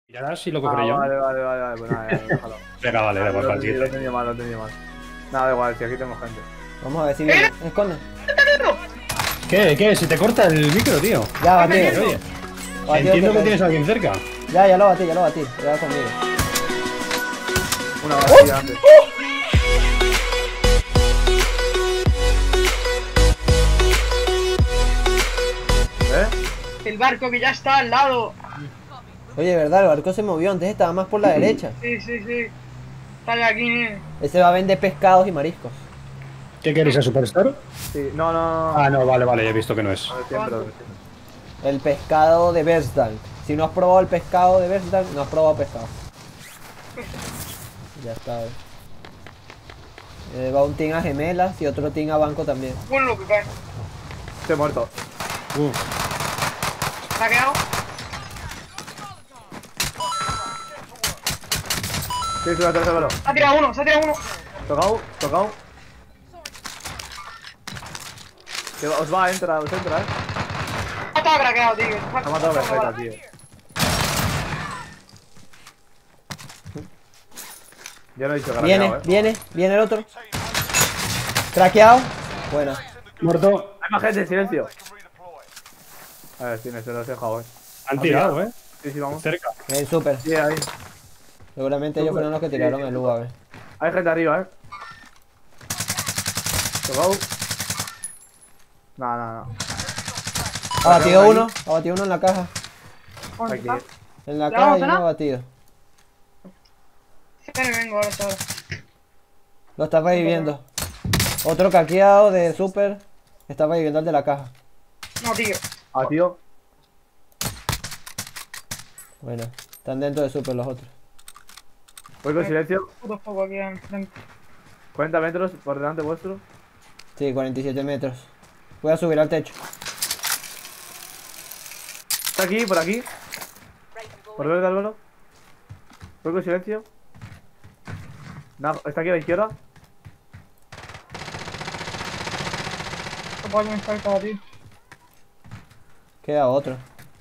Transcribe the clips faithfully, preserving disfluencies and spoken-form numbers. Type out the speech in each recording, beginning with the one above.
Mirarás si lo Ah, cogeré yo. vale, vale, vale, vale, pues nada, ya, déjalo. Venga, vale, da Lo igual, he tenido- lo he para tenido mal, lo he tenido mal. Nada, da igual, si aquí tengo gente. Vamos a ver si viene. Esconde. ¿Qué? ¿Qué? Se te corta el micro, tío. Ya, batí. Oye, Batido entiendo que te- tienes a alguien cerca. Ya, ya lo batí, ya lo batí. Cuidado conmigo. Una batida antes. ¿Eh? El barco que ya está al lado. Oye, verdad, el barco se movió. Antes estaba más por la derecha. Sí, sí, sí. Sale aquí, ¿eh? Ese va a vender pescados y mariscos. ¿Qué queréis a Superstore? Sí, no, no, no. Ah, no, vale, vale, ya he visto que no es. A ver, siempre, ¿Cuánto? siempre. El pescado de Bergdank. Si no has probado el pescado de Bergdank, no has probado pescado. Ya está. eh. Eh, va un team a gemelas y otro team a banco también. Bueno, lo que cae. Estoy muerto. Uh, ¿Se ha quedado? Sí, sí, atrás, velo. Se ha tirado uno, se ha tirado uno. Tocado, tocado. Que os va a entrar, os entra, eh. Ha estado craqueado, tío. Se Ha matado perfecta, tío. Yo no he dicho que Viene, eh. viene, viene el otro. Craqueado. Buena. muerto. Hay más gente, silencio. A ver, tiene, se lo he dejado, eh. Han tirado, eh. Sí, sí, vamos. Cerca. El super. Sí, ahí. Seguramente ellos fueron los que tiraron el U A V. Hay gente arriba, eh. Tocado. No, no, no. Ha batido uno, ha batido uno en la caja. ¿Dónde Aquí. está? En la ¿Ya caja vamos y a uno cenar? batido. Sí, me vengo ahora, chaval. Lo está reviviendo. Otro caqueado de super. Está reviviendo el de la caja. No, tío. Ah, tío. Bueno, están dentro de super los otros. Voy con silencio. Puto foco aquí enfrente. cuarenta metros por delante vuestro. Sí, cuarenta y siete metros. Voy a subir al techo. Está aquí, por aquí. Por verde, Álvaro. Voy con silencio. No, está aquí a la izquierda. Este pollo me está para ti. Queda otro.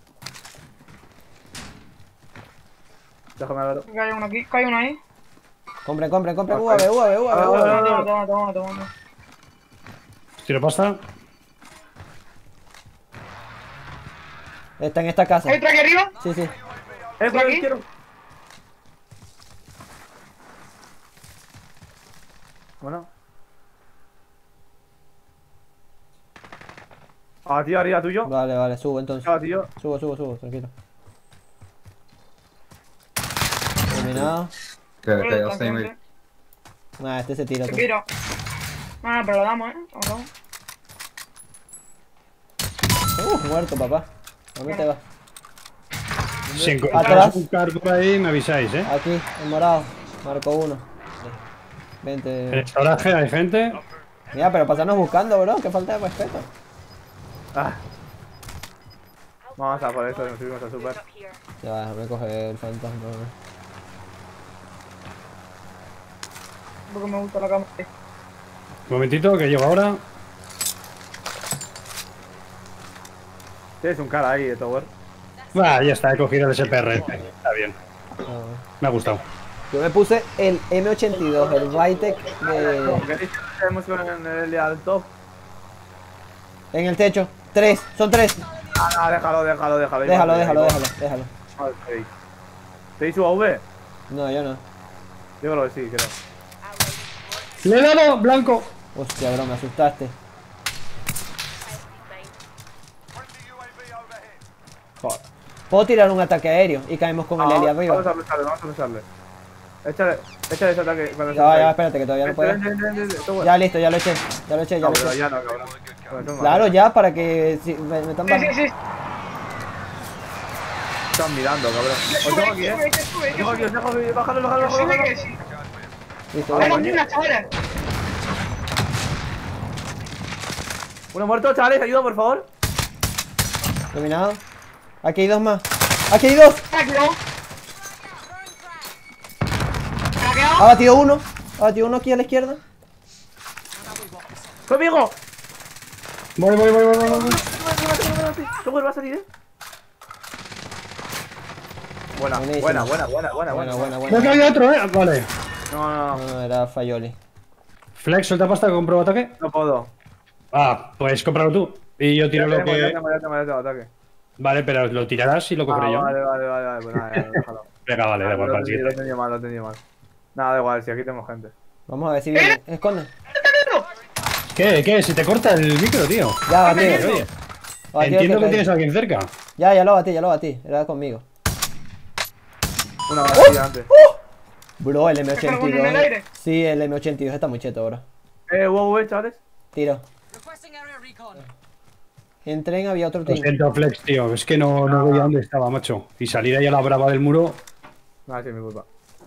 Déjame, Álvaro. Cae uno aquí, cae uno ahí. Compren, compren, compren. U A V, U A V, U A V, U A V. Toma, toma, toma, toma, toma. Tiro pasta. Está en esta casa. ¿Hay otro aquí arriba? Sí, sí. ¡Eh, por la aquí? izquierda! Bueno. Ah, tío, arriba tuyo. Vale, vale, subo entonces. Ah, tío. Subo, subo, subo, tranquilo. Terminado. Que Vale, que yo está estoy muy... enfrente. Nah, este se tira. Se tú. tira. Ah, pero lo damos, eh. Lo damos. Uh, muerto, papá. ¿A dónde te vas? Si Atrás. encontráis un cargo por ahí, me avisáis, eh. Aquí, en morado. Marco uno. En Vente. el garaje hay gente. Mira, pero pasarnos buscando, bro. Qué falta de respeto. Ah. Vamos a por eso, nos subimos a super. Ya va, déjame coger el fantasma. bro. Porque me gusta la cámara. Un momentito, que llego ahora. Tienes un cara ahí de Tower. Va, ya está, he cogido el S P R. Está bien. Ah, Me ha gustado. Yo me puse el M ochenta y dos, el Vitek de... ¿Queréis que tenemos en el de al top? En el techo. Tres, son tres. Ah, no, déjalo, déjalo, déjalo. ahí Déjalo, va, déjalo, ahí va. déjalo, déjalo. Ah, ¿Tenéis ¿Tenéis U A V? No, yo no. Yo creo que sí, creo. ¡Le he dado! ¡Blanco! Hostia, bro, me asustaste. Joder. Puedo tirar un ataque aéreo y caemos con el Eli arriba. Vamos a pensarle, vamos a pensarle. Échale, échale ese ataque cuando Ya va, ya va, se espérate que todavía no Vente, puedo. vente, vente, vente, Tower. Ya listo, ya lo eché. Ya lo eché, ya No, lo pero eché. ya no, cabrón. Bueno, son Claro, malos. ya, para que si, me, me están Sí, sí, bajando. sí. Están mirando, cabrón. Os Sube, dejo aquí, sube, eh. que sube, Os que dejo aquí, sube. os dejo aquí. Bájalo, bájalo, Que bájalo. sube, bájalo. que sí. Listo, Vale, vale. Vamos, una, chavales. Uno muerto, chavales, ayuda, por favor. Dominado. Aquí hay dos más. Aquí hay dos. Aquí dos. Ha Craqueado. batido uno. Ha batido uno aquí a la izquierda. ¡Conmigo! Voy, voy, voy, voy, voy, voy. Tower va a salir, eh. Buena, Buenísimo. buena, buena, buena, buena, Buena, buena. buena, No, que buena. hay otro, eh. Vale. No, no, No, no, no, era Fayoli. Flex, suelta pasta que compro ataque. no puedo. Ah, pues cómpralo tú. Y yo tiro Ya lo tengo, ya que. tengo, ya tengo, ya tengo ataque. Vale, pero lo tirarás y lo cogeré Ah, yo. vale, vale, vale, vale, pues nada, ya, déjalo. Venga, vale, da Ah, igual, lo para he el entendido, lo he siguiente. entendido mal, lo he entendido mal. Nada, da igual, si aquí tenemos gente. Vamos a ver si viene. Esconde. ¿Qué? ¿Qué? Se te corta el micro, tío. Ya, batí. Oye, Batí el entiendo que caí. tienes a alguien cerca. Ya, ya lo batí, ya lo batí. Era conmigo. Una batalla antes. Bro, el M ¿Está ochenta y cargando en el dos. aire? Sí, el M ochenta y dos está muy cheto, bro. Eh, wow, eh, chavales. Tiro. Requesting area recon. En tren había otro Lo team. siento, Flex, tío. Es que no, no veía dónde estaba, macho. Y salir ahí a la brava del muro. Nada, sí, es mi culpa.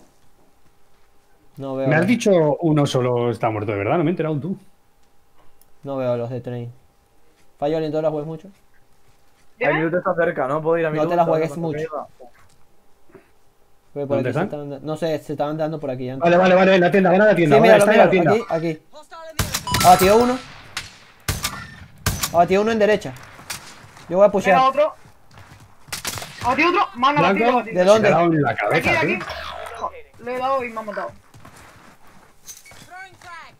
No veo. Me has dicho uno solo está muerto, de verdad. No me he enterado tú. No veo los de tren. Fayoli, ¿en todas las juegas mucho? El Dime. minuto está cerca, ¿no? Puedo ir a mi No te la juegues mucho. Porque por ¿Dónde aquí se están? estaban da- no sé, se estaban dando por aquí antes. Vale, vale, vale. En la tienda, van a la tienda. Sí, van a míralo, estar en la míralo. tienda. Aquí, aquí. Hostile in the area. Abatido uno. Abatido uno en derecha. Yo voy a Mira pushear. otro. Abatido otro. Mano, abatido, Blanco. abatido. ¿De dónde? Se ha dado en la Aquí, cabeza, aquí. tío. Jo, le he dado y me ha matado. Throwing frag.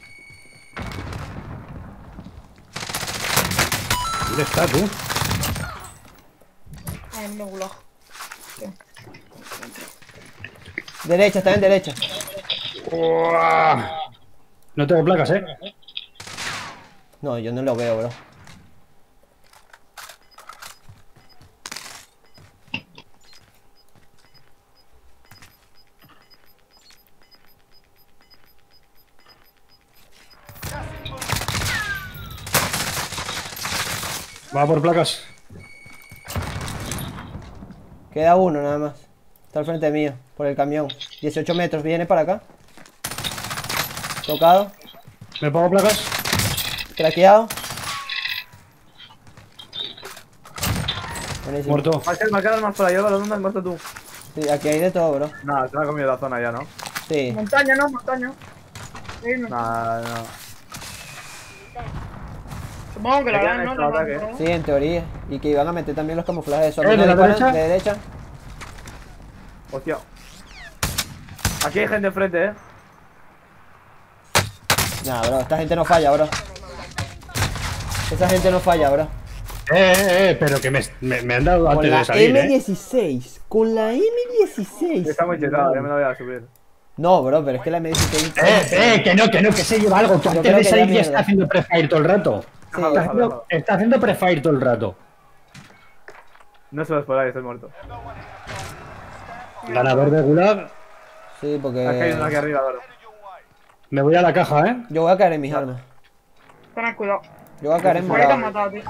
¿Dónde está, tú? Ay, no me gulag. Derecha, está en derecha. Uah. No tengo placas, eh. No, yo no lo veo, bro. Va por placas. Queda uno nada más. Está al frente mío, por el camión. dieciocho metros, viene para acá. Tocado, ¿Me pongo placas? craqueado. Buenísimo. Muerto. Marcel, me quedas más por allá, ¿dónde has muerto tú? Sí, aquí hay de todo, bro. Nada, se me ha comido la zona ya, ¿no? Sí. Montaña, no, montaña. Sí, no. Nada, no. Supongo que la Me harán, quedan ¿no? estos La ataques. harán, Sí, en teoría. Y que iban a meter también los camuflajes de zona. ¿Eh, de ¿No la disparan? derecha? De derecha. Hostia. Aquí hay gente enfrente, ¿eh? Nah, bro, esta gente no falla, bro. Esa gente no falla, bro. Eh, eh, eh, pero que me, me, me han dado Con antes la de salir, M eh. dieciséis. Con la M dieciséis. Está muy chetado, ya me lo voy a subir. No, bro, pero es que la M dieciséis. Eh, eh, que no, que no, que se lleva algo. Que Yo antes creo de que salir ya ya mierda. está haciendo prefire todo el rato. Sí. Está Déjalo, haciendo, déjalo. está haciendo prefire todo el rato. No se lo esperáis, estoy muerto. Ganador de Gulag. Sí, porque. Aquí hay uno aquí arriba, ahora. Me voy a la caja, eh. Yo voy a caer en mis armas. Tened cuidado. Yo voy a caer en Por ahí te han morado. matado, tío.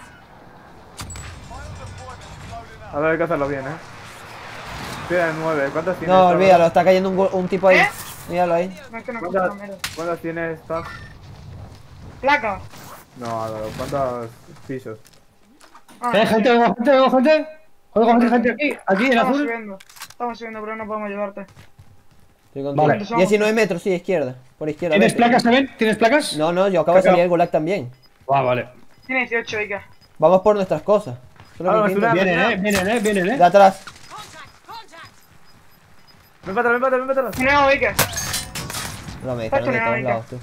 A ver, hay que hacerlo bien, ¿eh? Tiene nueve, ¿cuántas tienes? No, Taz? olvídalo, está cayendo un, gu- un tipo ahí. ¿Eh? Míralo ahí. No es que no escucho la ¿Cuántas, mierda. ¿Cuántas tienes, Taz? Placa. No, Álvaro, ¿cuántos pisos? Ah, Eh, gente, oigo, gente, oigo, gente. Oigo, gente, gente. Aquí, aquí en Estamos azul. subiendo. Estamos subiendo, pero no podemos llevarte. Estoy contigo. Vale. diecinueve metros, sí, izquierda. Por izquierda. ¿Tienes vete. placas también? ¿Tienes placas? No, no, yo acabo de Cacao. salir del gulag también. Ah, vale. Tiene dieciocho, Ica. Vamos por nuestras cosas. Eso es lo Ah, que no, pinta. es una- Vienen, eh, vienen, eh, vienen, De eh. atrás. Contact. Contact. ¡Ven para atrás, ven para atrás, ven para atrás! Tuneo, Ica. No, me dijeron de Está todos tunelado, lados, tú.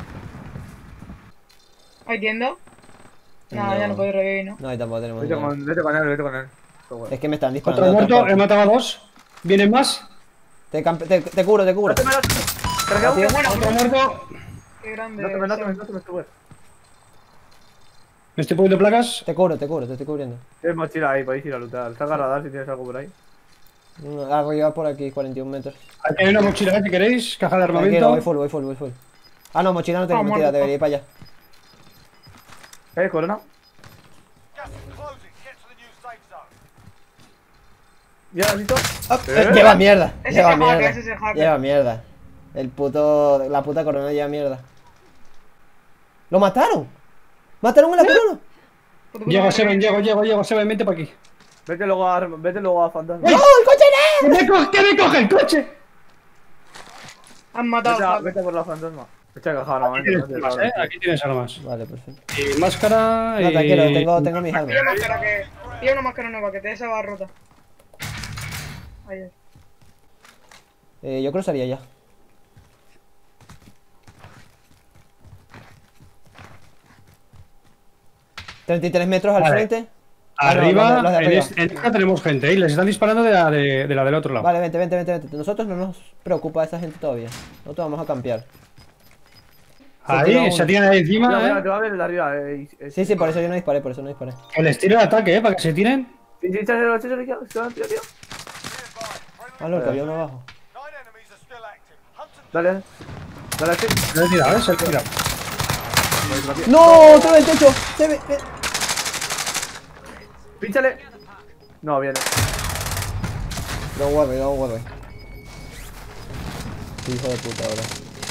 ¿Hay tienda? No, No. ya no podéis revivir, ¿no? No, y tampoco tenemos Vete nada. con, vete con él, vete con él. Todo bueno. Es que me están disparando. Otro de otra muerto, parte. he matado a dos. ¿Vienen más? Te, campe- te, te cubro, te cubro. ¡Dáteme, dáteme! ¡Carga Tío, uno! Bueno, Otro muerto. qué grande. ¡Dáteme, dáteme, Sam. dáteme, sube! Me estoy poniendo placas. Te cubro, te cubro, te estoy cubriendo. Tienes mochila ahí, podéis ir a luchar. Salga a radar si tienes algo por ahí. Mm, Arriba por aquí, cuarenta y un metros. Aquí hay una mochila, ¿eh? si queréis. Caja de Tranquilo, armamento. voy full, voy full, voy full. Ah, no, mochila no tengo, Ah, mentira, muerto. debería ir para allá. ¿Eh, corona? ¿Ya, listo? Eh, Lleva mierda, Ese lleva es hacker, mierda. ese es hacker. Lleva mierda. El puto. La puta corona lleva mierda. ¡Lo mataron! ¡Mataron a la corona! Puta puta Llego, madre. Seven, llego, llego, llego, Seven, vente para aquí. Vete luego a, vete luego a Fantasma. ¡No! ¡El coche ¡Que me, co que me coge el coche! Han matado Vete, a- al hacker. vete por la Fantasma. Echa caja, Aquí normalmente. tienes no te armas, sabes. ¿eh? Aquí tienes armas. no! Vale, perfecto. Y máscara y... No, tranquilo, tengo, tengo mis armas. Pilla máscara que. Pilla una máscara nueva que te esa va rota. Ahí es. Eh, yo cruzaría ya. treinta y tres metros al Vale. frente. Ah, no, Arriba, los de- los de en, arriba. es- en esta tenemos gente, ¿eh? Les están disparando de la, de, de la del otro lado. Vale, vente, vente, vente, vente. Nosotros no nos preocupa esa gente todavía. Nosotros vamos a campear. Se tira Ahí, uno. se tiran ahí Mira, encima, mira, ¿eh? te va a ver el de arriba. Eh, y- eh, Sí, sí, por eso yo no disparé, por eso no disparé. Que les tiro el ataque, ¿eh? Para que se tiren. Sí, sí, échale, échale, échale, échale, tío, tío. Ah, no, que había uno abajo. Dale, dale, sí. Se lo he tirado, ¿eh? Se lo he tirado. ¡No! ¡Todo el techo! Se ve. ve- Pínchale. No, viene. Don't worry, don't worry. Qué hijo de puta, ahora.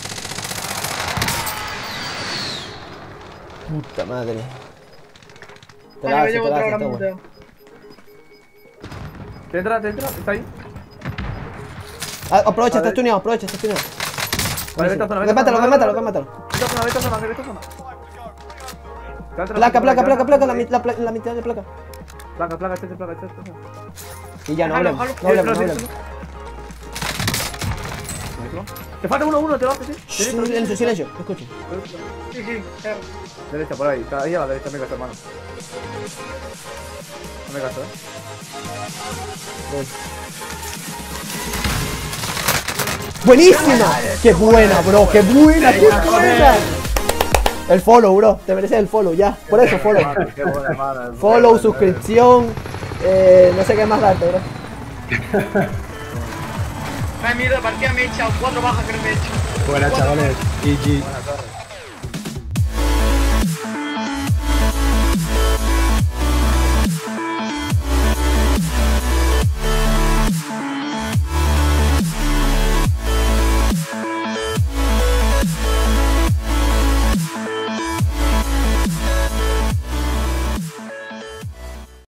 Puta madre. Te la Vale, hace, llevo te la otra hace, hora está bueno. muteo. Te entra, te entra, está ahí. Ah, aprovecha, Vale. estás tuneado, aprovecha, estás tuneado. Vale, vete a zona, vete a Remátalo, zona, remátalo, vete a remátalo. zona. Vete a zona, vete a zona, vete a zona. Te entra, Placa, te placa, entra, placa, te placa, entra, la, mi- la, pla- la mitad de placa. Placa, placa, échate, placa, échate. Y ya, no Jalo, hablemos, jalo. no hablemos, no Tienes, hablemos. Te falta uno, uno, te vas, sí. Shh, Silencio, silencio, escucho. Sí, sí, claro. Derecha, por ahí. Está ahí a la derecha, me caso, hermano. No me caso, eh. Voy. ¡Buenísima! ¡Qué buena, bro! ¡Qué buena! ¡Qué buena! El follow, bro. Te mereces el follow, ya. Por eso, follow. Hermano, qué buena, hermano. Follow, suscripción. Eh, no sé qué más darte, bro. Ay, mierda, partida me he echado cuatro bajas que no me he hecho. Buenas, chavales. G G. Buena torre.